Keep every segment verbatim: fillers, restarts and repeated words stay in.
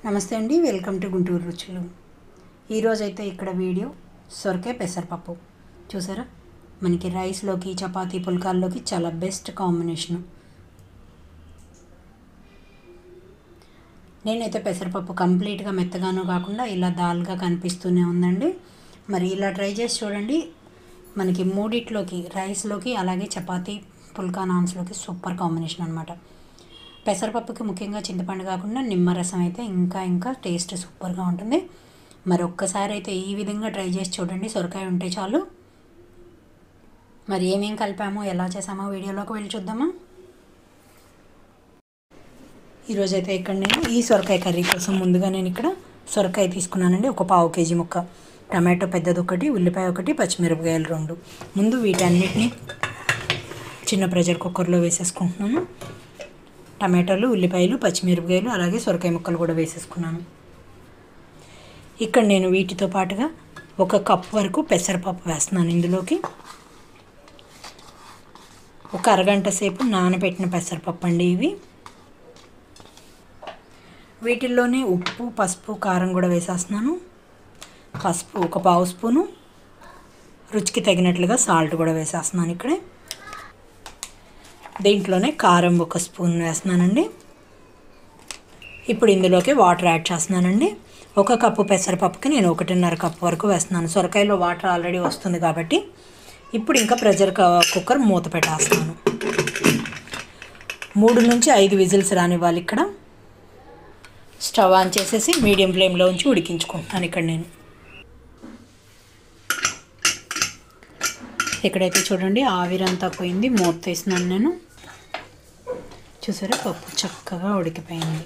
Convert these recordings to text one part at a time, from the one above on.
నమస్తే అండి, welcome to Guntur రుచులు. ఈరోజైతే ఇక్కడ వీడియో సొరకాయ పెసరపప్పు చూసారా. మనకి రైస్లోకి, చపాతీ, పుల్కాల్లోకి చాలా బెస్ట్ కాంబినేషను. నేనైతే పెసరపప్పు కంప్లీట్గా మెత్తగానూ కాకుండా ఇలా దాల్గా కనిపిస్తూనే ఉందండి. మరి ఇలా ట్రై చేసి చూడండి. మనకి మూడిట్లోకి, రైస్లోకి అలాగే చపాతీ, పుల్కా, నాన్స్లోకి సూపర్ కాంబినేషన్ అనమాట. పెసరపప్పుకి ముఖ్యంగా చింతపండు కాకుండా నిమ్మరసం అయితే ఇంకా ఇంకా టేస్ట్ సూపర్గా ఉంటుంది. మరి ఒక్కసారి అయితే ఈ విధంగా ట్రై చేసి చూడండి. సొరకాయ ఉంటే చాలు. మరి ఏమేం కలిపామో, ఎలా చేసామో వీడియోలోకి వెళ్ళి చూద్దామా. ఈరోజైతే ఇక్కడ నేను ఈ సొరకాయ కర్రీ కోసం ముందుగా నేను ఇక్కడ సొరకాయ తీసుకున్నానండి. ఒక పావు కేజీ ముక్క, టమాటో పెద్దది ఒకటి, ఉల్లిపాయ ఒకటి, పచ్చిమిరపకాయలు రెండు. ముందు వీటన్నిటిని చిన్న ప్రెషర్ కుక్కర్లో వేసేసుకుంటున్నాను. టమాటాలు, ఉల్లిపాయలు, పచ్చిమిరపకాయలు అలాగే సొరకాయ ముక్కలు కూడా వేసేసుకున్నాను. ఇక్కడ నేను వీటితో పాటుగా ఒక కప్ వరకు పెసరపప్పు వేస్తున్నాను. ఇందులోకి ఒక అరగంట సేపు నానబెట్టిన పెసరపప్పు అండి ఇవి. వీటిల్లోనే ఉప్పు, పసుపు, కారం కూడా వేసేస్తున్నాను. పసుపు ఒక పావు స్పూను, రుచికి తగినట్లుగా సాల్ట్ కూడా వేసేస్తున్నాను. ఇక్కడే దీంట్లోనే కారం ఒక స్పూన్ వేస్తున్నానండి. ఇప్పుడు ఇందులోకి వాటర్ యాడ్ చేస్తున్నానండి. ఒక కప్పు పెసరపప్పుకి నేను ఒకటిన్నర కప్పు వరకు వేస్తున్నాను. సొరకాయలో వాటర్ ఆల్రెడీ వస్తుంది కాబట్టి ఇప్పుడు ఇంకా ప్రెషర్ కుక్కర్ మూత పెట్టేస్తున్నాను. మూడు నుంచి ఐదు విజిల్స్ రానివ్వాలి. ఇక్కడ స్టవ్ ఆన్ చేసేసి మీడియం ఫ్లేమ్లో ఉంచి ఉడికించుకుంటున్నాను. ఇక్కడ నేను ఇక్కడైతే చూడండి ఆవిరంతా పోయింది. మూత తీస్తున్నాను నేను. చూసారా, పప్పు చక్కగా ఉడికిపోయింది.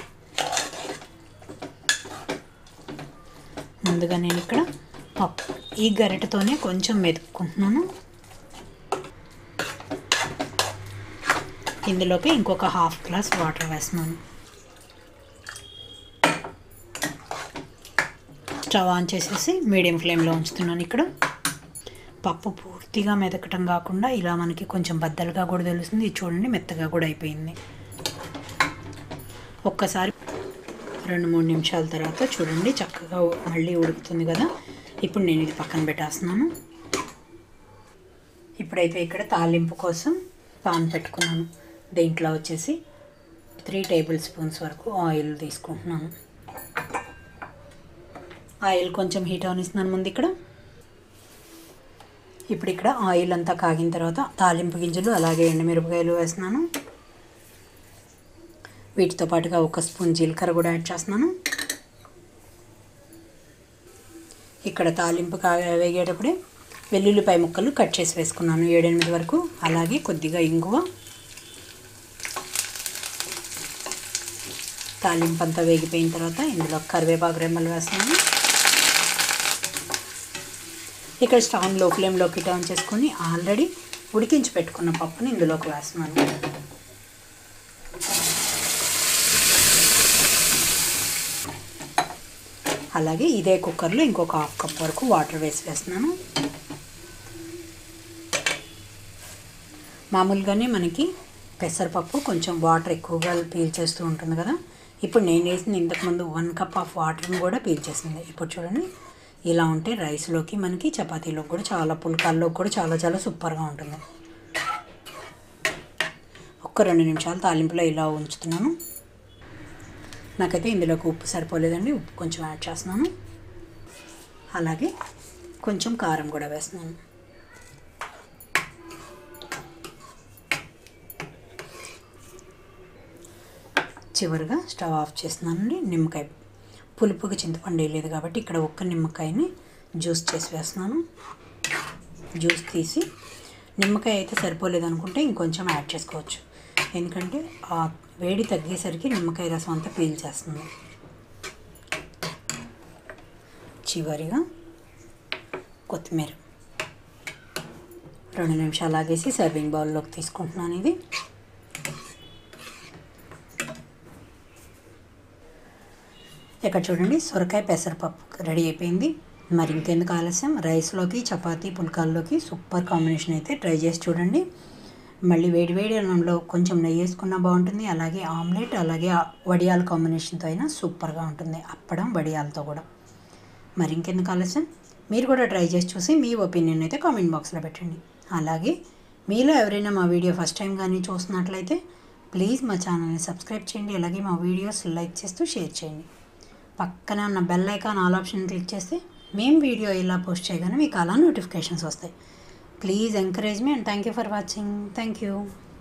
ముందుగా నేను ఇక్కడ పప్పు ఈ గరిటెతోనే కొంచెం మెదుపుకుంటున్నాను. ఇందులోకి ఇంకొక హాఫ్ గ్లాస్ వాటర్ వేస్తున్నాను. స్టవ్ ఆన్ చేసేసి మీడియం ఫ్లేమ్లో ఉంచుతున్నాను. ఇక్కడ పప్పు పూర్తిగా మెదకటం కాకుండా ఇలా మనకి కొంచెం బద్దలుగా కూడా తెలుస్తుంది. ఇది చూడండి, మెత్తగా కూడా అయిపోయింది. ఒక్కసారి రెండు మూడు నిమిషాల తర్వాత చూడండి చక్కగా మళ్ళీ ఉడుకుతుంది కదా. ఇప్పుడు నేను ఇది పక్కన పెట్టేస్తున్నాను. ఇప్పుడైతే ఇక్కడ తాలింపు కోసం పాన్ పెట్టుకున్నాను. దీంట్లో వచ్చేసి త్రీ టేబుల్ స్పూన్స్ వరకు ఆయిల్ తీసుకుంటున్నాను. ఆయిల్ కొంచెం హీట్ అవనిస్తున్నాను ముందు ఇక్కడ. ఇప్పుడు ఇక్కడ ఆయిల్ అంతా కాగిన తర్వాత తాలింపు గింజలు అలాగే ఎండుమిరపకాయలు వేస్తున్నాను. వీటితో పాటుగా ఒక స్పూన్ జీలకర్ర కూడా యాడ్ చేస్తున్నాను. ఇక్కడ తాలింపు కా వేగేటప్పుడే వెల్లుల్లిపాయ ముక్కలు కట్ చేసి వేసుకున్నాను, ఏడెనిమిది వరకు. అలాగే కొద్దిగా ఇంగువ. తాలింపు అంతా వేగిపోయిన తర్వాత ఇందులో కరివేపాకు రెమ్మలు వేస్తున్నాను. ఇక్కడ స్టవ్ లో ఫ్లేమ్లోకి టర్న్ చేసుకొని ఆల్రెడీ ఉడికించి పెట్టుకున్న పప్పుని ఇందులోకి వేస్తున్నాను. అలాగే ఇదే కుక్కర్లో ఇంకొక హాఫ్ కప్ వరకు వాటర్ వేసి వేస్తున్నాను. మామూలుగానే మనకి పెసరపప్పు కొంచెం వాటర్ ఎక్కువగా పీల్చేస్తూ ఉంటుంది కదా. ఇప్పుడు నేను వేసిన ఇంతకుముందు వన్ కప్ ఆఫ్ వాటర్ని కూడా పీల్చేసింది. ఇప్పుడు చూడండి, ఇలా ఉంటే రైస్లోకి, మనకి చపాతీలోకి కూడా, చాలా పుల్కాల్లోకి కూడా చాలా చాలా సూపర్గా ఉంటుంది. ఒక్క రెండు నిమిషాలు తాలింపులో ఇలా ఉంచుతున్నాను. నాకైతే ఇందులోకి ఉప్పు సరిపోలేదండి, ఉప్పు కొంచెం యాడ్ చేస్తున్నాను. అలాగే కొంచెం కారం కూడా వేస్తున్నాను. చివరిగా స్టవ్ ఆఫ్ చేస్తున్నానండి. నిమ్మకాయ పులుపుకి చింతపండు వేయలేదు కాబట్టి ఇక్కడ ఒక్క నిమ్మకాయని జ్యూస్ చేసి వేస్తున్నాను. జ్యూస్ తీసి, నిమ్మకాయ అయితే సరిపోలేదు అనుకుంటే ఇంకొంచెం యాడ్ చేసుకోవచ్చు. ఎందుకంటే ఆ వేడి తగ్గేసరికి నిమ్మకాయ రసం అంతా పీల్చేస్తుంది. చివరిగా కొత్తిమీర రెండు నిమిషాలు ఆగేసి సర్వింగ్ బౌల్లోకి తీసుకుంటున్నాను. ఇది ఇక్కడ చూడండి, సొరకాయ పెసరపప్పు రెడీ అయిపోయింది. మరి ఇంకెందుకు ఆలస్యం, రైస్లోకి, చపాతీ, పుల్కాల్లోకి సూపర్ కాంబినేషన్ అయితే ట్రై చేసి చూడండి. మళ్ళీ వేడి వేడి అన్నంలో కొంచెం నెయ్యి వేసుకున్నా బాగుంటుంది. అలాగే ఆమ్లెట్, అలాగే వడియాల కాంబినేషన్తో అయినా సూపర్గా ఉంటుంది, అప్పడం వడియాలతో కూడా. మరి ఇంకెందుకు ఆలస్యం, మీరు కూడా ట్రై చేసి చూసి మీ ఒపీనియన్ అయితే కామెంట్ బాక్స్లో పెట్టండి. అలాగే మీలో ఎవరైనా మా వీడియో ఫస్ట్ టైం కానీ చూస్తున్నట్లయితే ప్లీజ్ మా ఛానల్ని సబ్స్క్రైబ్ చేయండి. అలాగే మా వీడియోస్ లైక్ చేస్తూ షేర్ చేయండి. పక్కనే ఉన్న bell icon all option click చేస్తే మేము వీడియో ఇలా పోస్ట్ చేయగానే మీకు అలా నోటిఫికేషన్స్ వస్తాయి. Please encourage me and thank you for watching. Thank you.